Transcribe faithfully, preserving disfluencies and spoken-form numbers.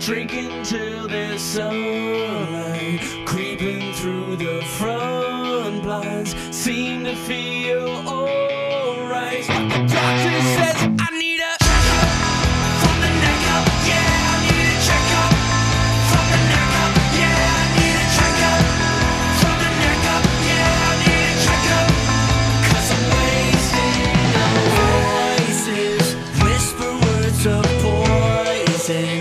Drinking till there's sunlight creeping through the front blinds. Seem to feel alright. The doctor says I need a checkup from the neck up. Yeah, I need a checkup from the neck up. Yeah, I need a checkup from the neck up. Yeah, I need a checkup, 'cause I'm wasting away. Voices whisper words of poison.